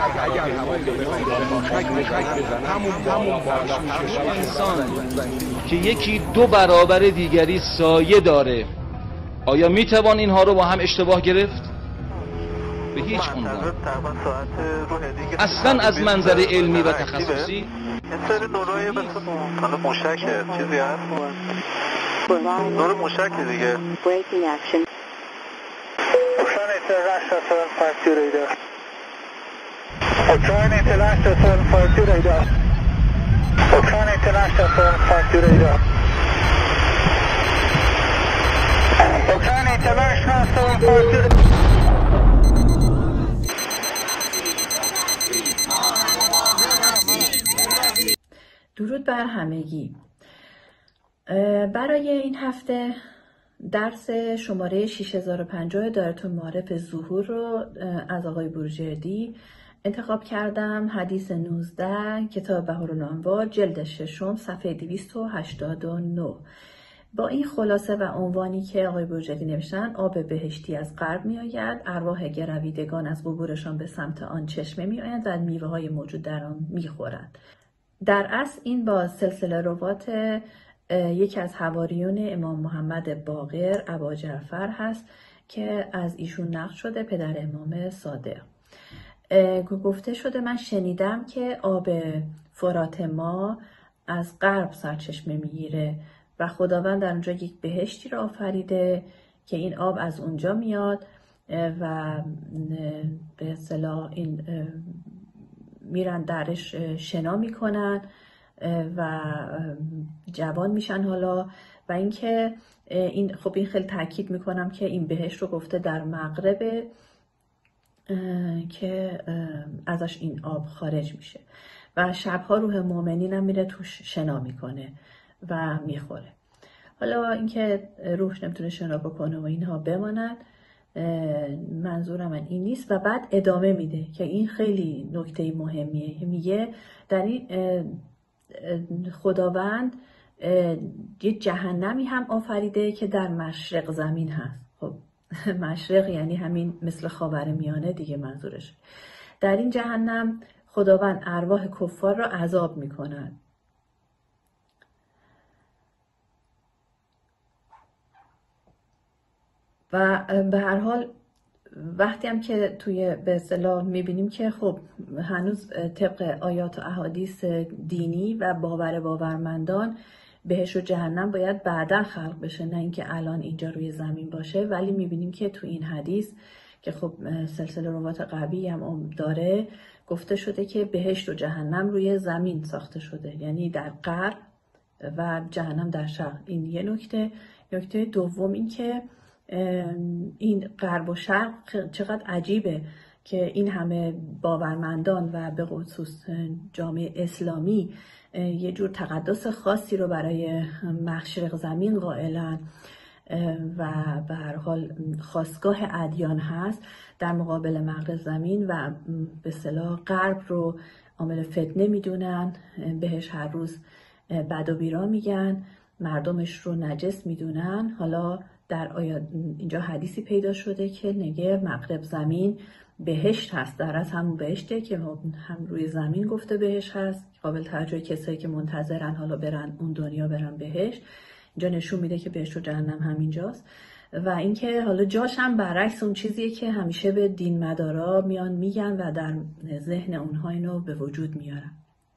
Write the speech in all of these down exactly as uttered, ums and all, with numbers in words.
اگر هوایی رو بزنن همون همون باعث میشه انسان که یکی دو برابر دیگری سایه داره، آیا میتوان اینها رو با هم اشتباه گرفت؟ به هیچ عنوان. اصلا از منظر علمی و تخصصی این سری نورای مثل حالا موشکه چیزی هست؟ نور موشکه دیگه. Breaking action. Ocean International seven five two radar. Ocean International seven five two radar. Ocean International seven five two radar. Ocean International seven five two radar. درود بر همگی. برای این هفته درس شماره شش هزار و پنجاه دایرة المعارف ظهور رو از آقای بروجردی انتخاب کردم. حدیث نوزده، کتاب بهارالانوار، جلد ششم، صفحه دویست و هشتاد و نه. با این خلاصه و عنوانی که آقای بروجردی نوشتن: آب بهشتی از غرب می آید، ارواح گرویدگان از قبورشان به سمت آن چشمه می آیند و میوه های موجود در آن می خورند. در اصل این با سلسله روات یکی از حواریون امام محمد باقر ابا جعفر هست که از ایشون نقل شده، پدر امام صادق. گفته شده من شنیدم که آب فرات ما از غرب سرچشمه میگیره و خداوند در اونجا یک بهشتی را آفریده که این آب از اونجا میاد و به اصطلاح این میرن درش شنا میکنن و جوان میشن حالا. و اینکه این خب این خیلی تاکید میکنم که این بهشت رو گفته در مغرب که ازش این آب خارج میشه و شبها روح مؤمنین هم میره توش شنا میکنه و میخوره. حالا اینکه روح نمیتونه شنا بکنه و اینها بماند، منظورم من این نیست. و بعد ادامه میده که این خیلی نکته مهمیه. میگه در این خداوند یه جهنمی هم آفریده که در مشرق زمین هست. خب مشرق یعنی همین مثل خاورمیانه دیگه منظورش. در این جهنم خداوند ارواح کفار را عذاب میکنن. و به هر حال وقتی هم که توی به اصطلاح میبینیم که خب هنوز طبق آیات و احادیث دینی و باور باورمندان بهشت و جهنم باید بعدا خلق بشه، نه اینکه الان اینجا روی زمین باشه. ولی میبینیم که تو این حدیث که خب سلسله روات قوی هم داره، گفته شده که بهشت و جهنم روی زمین ساخته شده، یعنی در غرب و جهنم در شرق. این یه نکته. نکته دوم این که این غرب و شرق چقدر عجیبه که این همه باورمندان و به خصوص جامعه اسلامی یه جور تقدس خاصی رو برای مشرق زمین قائلن و به هر حال خاستگاه ادیان هست در مقابل مغرب زمین و به اصطلاح غرب رو عامل فتنه میدونن، بهش هر روز بد و بیرا میگن، مردمش رو نجس میدونن. حالا در آیات اینجا حدیثی پیدا شده که نگه مغرب زمین بهشت هست، در از همون بهشته که هم روی زمین گفته بهشت هست، قابل توجه کسایی که منتظرن حالا برن اون دنیا برن بهشت. اینجا نشون میده که بهشت و جهنم همینجاست. و اینکه حالا جاش هم برعکس اون چیزیه که همیشه به دین مدارا میان میگن و در ذهن اونها اینو به وجود میارن.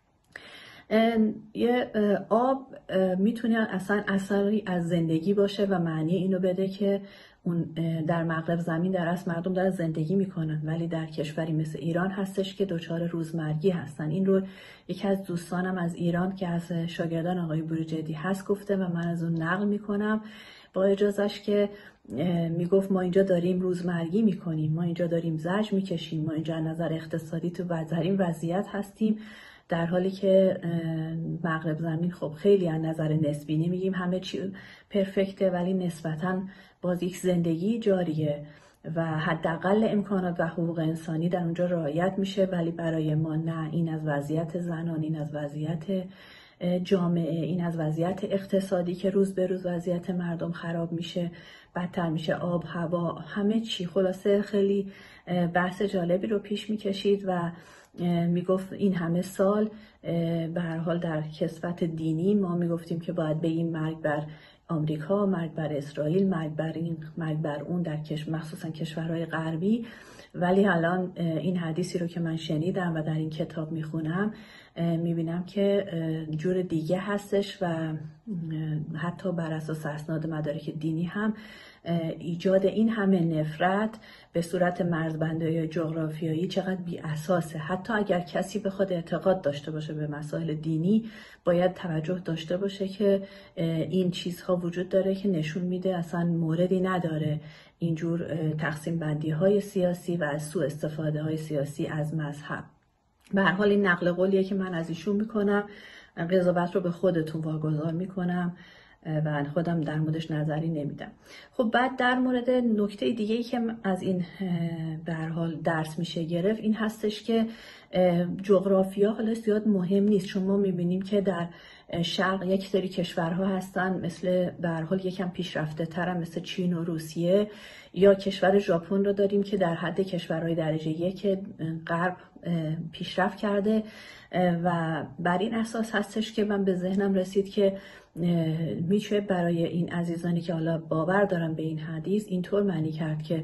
یه آب میتونه اصلا اثری از زندگی باشه و معنی اینو بده که اون در مغرب زمین در اصل مردم دارن زندگی میکنن، ولی در کشوری مثل ایران هستش که دچار روزمرگی هستن. این رو یکی از دوستانم از ایران که از شاگردان آقای بروجردی هست گفته و من از اون نقل میکنم با اجازهش، که میگفت ما اینجا داریم روزمرگی میکنیم، ما اینجا داریم زجر میکشیم، ما اینجا از نظر اقتصادی تو بدترین وضعیت هستیم، در حالی که مغرب زمین خب خیلی از نظر نسبی، نمیگیم همه چی پرفکته، ولی نسبتاً باز یک زندگی جاریه و حداقل امکانات و حقوق انسانی در اونجا رعایت میشه. ولی برای ما نه، این از وضعیت زنان، این از وضعیت جامعه، این از وضعیت اقتصادی که روز به روز وضعیت مردم خراب میشه، بدتر میشه، آب، هوا، همه چی. خلاصه خیلی بحث جالبی رو پیش میکشید و میگفت این همه سال به هر حال در کسوت دینی ما میگفتیم که باید بگیم مرگ بر آمریکا، مرگ بر اسرائیل، مرگ بر این، مرگ بر اون، در کش مخصوصا کشورهای غربی. ولی الان این حدیثی رو که من شنیدم و در این کتاب میخونم میبینم که جور دیگه هستش و حتی بر اساس اسناد مدارک دینی هم ایجاد این همه نفرت به صورت مرزبندی جغرافیایی چقدر بی اساسه. حتی اگر کسی بخواد اعتقاد داشته باشه به مسائل دینی، باید توجه داشته باشه که این چیزها وجود داره که نشون میده اصلا موردی نداره اینجور تقسیم بندی های سیاسی و از سوء استفاده های سیاسی از مذهب. به هر حال این نقل قولیه که من از ایشون میکنم، قضاوت رو به خودتون واگذار میکنم و خودم در موردش نظری نمیدم. خب بعد در مورد نکته دیگه‌ای که از این به هر حال درس میشه گرفت این هستش که جغرافیا حالا زیاد مهم نیست، چون ما میبینیم که در شرق یک سری کشورها هستن مثل به هر حال یکم پیشرفته ترن، مثل چین و روسیه، یا کشور ژاپن رو داریم که در حد کشورهای درجه یک غرب پیشرفت کرده و بر این اساس هستش که من به ذهنم رسید که میشه برای این عزیزانی که حالا باور دارن به این حدیث اینطور معنی کرد که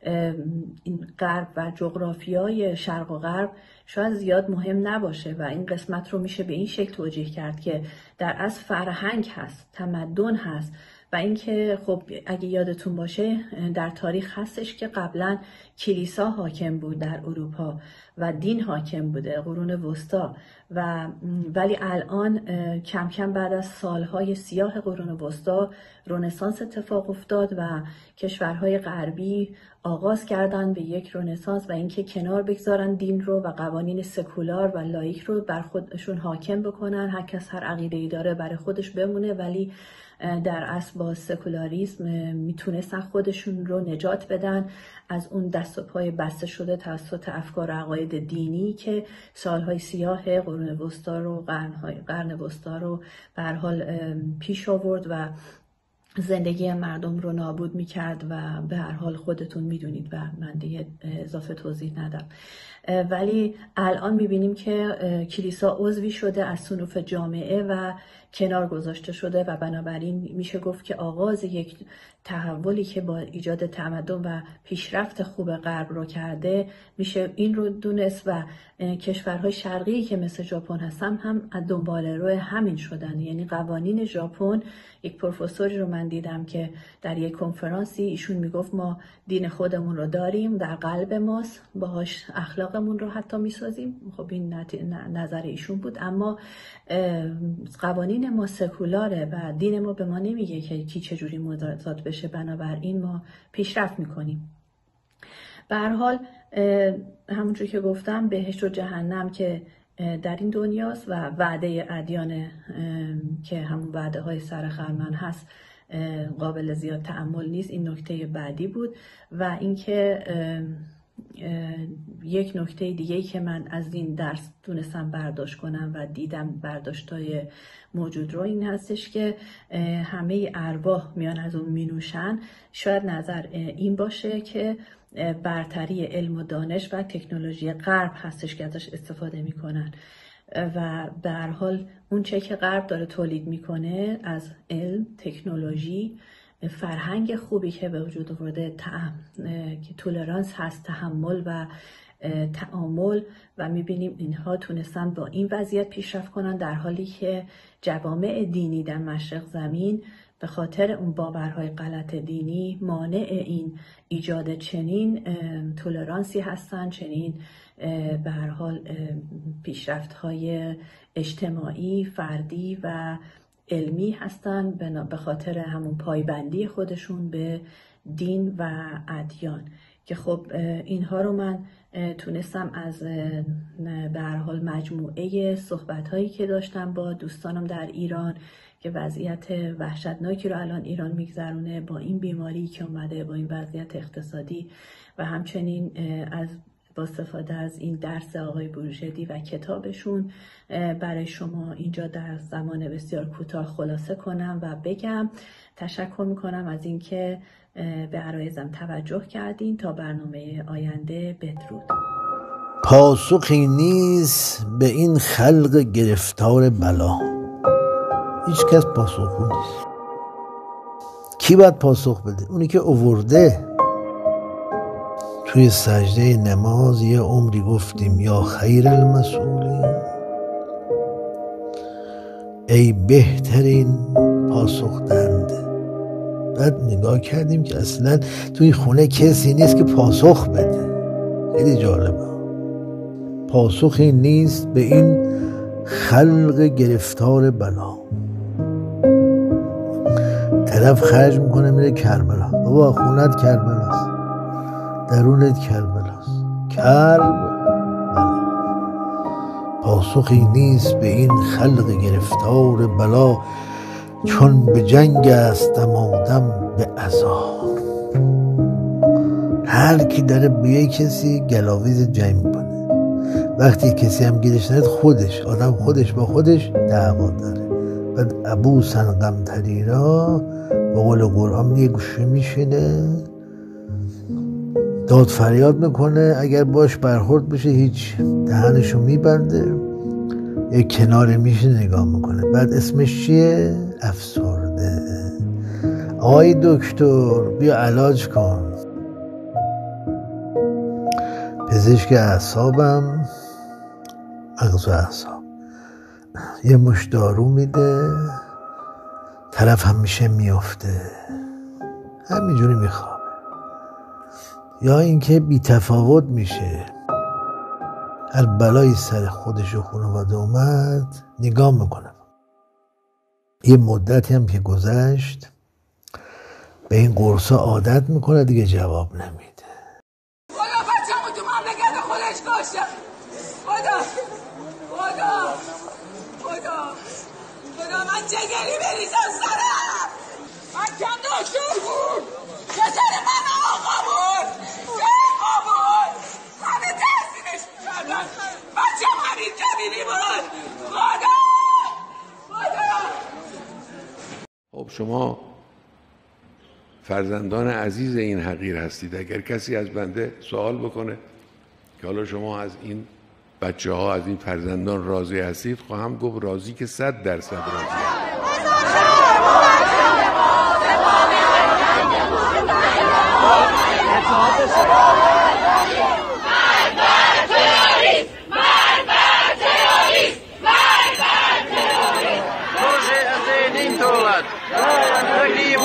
این غرب و جغرافیای شرق و غرب شاید زیاد مهم نباشه و این قسمت رو میشه به این شکل توجیه کرد که در اصل فرهنگ هست، تمدن هست و اینکه خب اگه یادتون باشه در تاریخ هستش که قبلا کلیسا حاکم بود در اروپا و دین حاکم بوده قرون وسطا و ولی الان کم کم بعد از سالهای سیاه قرون وسطا رنسانس اتفاق افتاد و کشورهای غربی آغاز کردن به یک رنسانس و اینکه کنار بگذارن دین رو و قوانین سکولار و لایک رو بر خودشون حاکم بکنن، هر کس هر عقیده‌ای داره برای خودش بمونه، ولی در اصل با سکولاریسم میتونستن خودشون رو نجات بدن از اون دست و پای بسته شده توسط افکار و عقاید دینی که سالهای سیاه قرون وسطا رو قرنهای قرن وسطا رو به هر حال پیش آورد و زندگی مردم رو نابود میکرد و به هر حال خودتون میدونید و من دیگه اضافه توضیح ندم. ولی الان میبینیم که کلیسا عضوی شده از صنوف جامعه و کنار گذاشته شده و بنابراین میشه گفت که آغاز یک تحولی که با ایجاد تمدن و پیشرفت خوب غرب رو کرده میشه این رو دونست و کشورهای شرقی که مثل ژاپن هستن هم از دنبال روی همین شدن. یعنی قوانین ژاپن، یک پروفسوری رو من دیدم که در یک کنفرانسی ایشون میگفت ما دین خودمون رو داریم در قلب ماست، باهاش اخلاقمون رو حتی میسازیم. خب این نظر ایشون بود، اما قوانین ما سکولاره و دین ما به ما نمیگه که کی چجوری مجازات بشه، بنابراین ما پیشرفت میکنیم. به هر حال همونجور که گفتم بهشت و جهنم که در این دنیاست و وعده ادیان که همون وعده های سر خرمن هست قابل زیاد تأمل نیست. این نکته بعدی بود و اینکه یک نکته دیگه‌ای که من از این درس تونستم برداشت کنم و دیدم برداشتای موجود رو این هستش که همه ارواح میان از اون مینوشن. شاید نظر این باشه که برتری علم و دانش و تکنولوژی غرب هستش که ازش استفاده میکنن و به هر حال اون چه که غرب داره تولید میکنه از علم، تکنولوژی، فرهنگ خوبی که به وجود آورده، که تولرانس هست، تحمل و تعامل و میبینیم اینها تونستن با این وضعیت پیشرفت کنن، در حالی که جوامع دینی در مشرق زمین به خاطر اون باورهای غلط دینی مانع این ایجاد چنین تولرانسی هستن، چنین به هر حال پیشرفت‌های اجتماعی، فردی و علمی هستن به خاطر همون پایبندی خودشون به دین و ادیان. که خب اینها رو من تونستم از به هر حال مجموعه صحبت‌هایی که داشتم با دوستانم در ایران که وضعیت وحشتناکی رو الان ایران میگذرونه با این بیماری که اومده، با این وضعیت اقتصادی و همچنین از با استفاده از این درس آقای بروجردی و کتابشون برای شما اینجا در زمان بسیار کوتاه خلاصه کنم و بگم. تشکر میکنم از اینکه به عرایزم توجه کردین. تا برنامه آینده، بدرود. پاسخی نیست به این خلق گرفتار بلا. هیچ کس پاسخگو نیست. کی باید پاسخ بده؟ اونی که آورده. توی سجده نماز یه عمری گفتیم یا خیر المسئولین، ای بهترین پاسخ دهنده. بعد نگاه کردیم که اصلا توی خونه کسی نیست که پاسخ بده. خیلی جالبه. پاسخی نیست به این خلق گرفتار بلا. طرف خرج میکنه میره کربلا. بابا خونت کربلاست، درونت کربلاست. کربلا. پاسخی نیست به این خلق گرفتار بلا، چون به جنگ است دمادم به عزا. هر کی داره به یک کسی گلاویز جنگ میکنه. وقتی کسی هم گیرش ند، خودش آدم خودش با خودش دعوا داره. بعد ابو سنقم تریرا به قول قرآن یه گوشه میشینه داد فریاد میکنه. اگر باش برخورد بشه هیچ، دهنشو میبنده، یه کنار میشه نگاه میکنه. بعد اسمش چیه؟ افسرده. آقای دکتر بیا علاج کن. پزشک اعصابم، مغز و اعصاب، یه مش دارو میده، طرف هم میشه میافته، همینجوری میخوابه. یا اینکه بی تفاوت میشه، هر بلایی سر خودش و خانواده اومد نگاه میکنه. یه مدتی هم که گذشت به این قرصا عادت میکنه، دیگه جواب نمیده. خدا بچه‌مو تو مملکت خودش کاشته. خدا خدا خدا خدا من جگری بریزم سرم. من کم دکتر بود، پسر من آقا بود، آقا بود، همه تحصیلش میکردن، بچه‌م همین کبیری بود. خدا خدا. خب شما فرزندان عزیز این حقیر هستید. اگر کسی از بنده سوال بکنه که حالا شما از این بچه ها، از این فرزندان راضی هستید، خواهم گفت راضی که صد درصد راضی هست. Bоже, a za jedním tohle. Taky